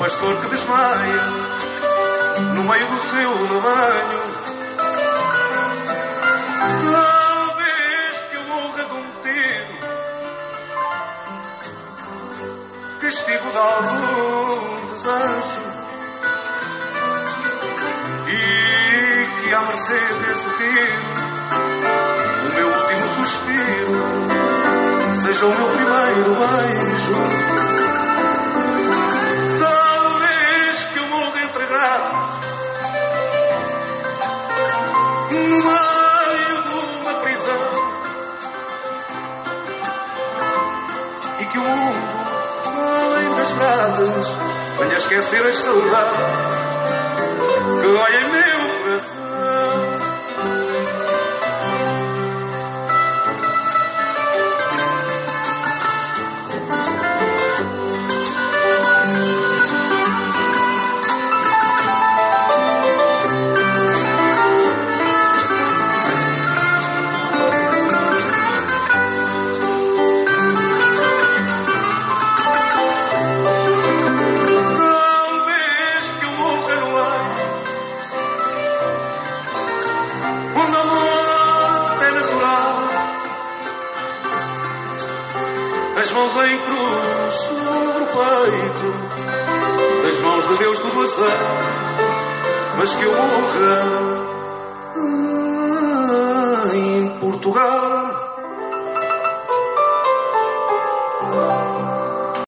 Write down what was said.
pastor que desmaia no meio do seu rebanho. Talvez que eu morra de um tiro, castigo de algum desejo, e que à mercê desse tiro o meu último suspiro seja o meu primeiro beijo. Talvez que eu morra entregado no meio de uma prisão, e que o mundo, além das grades, venha esquecer as saudades que dói em meu coração. As mãos em cruz sobre o peito, das mãos de Deus tudo aceito, mas que eu morra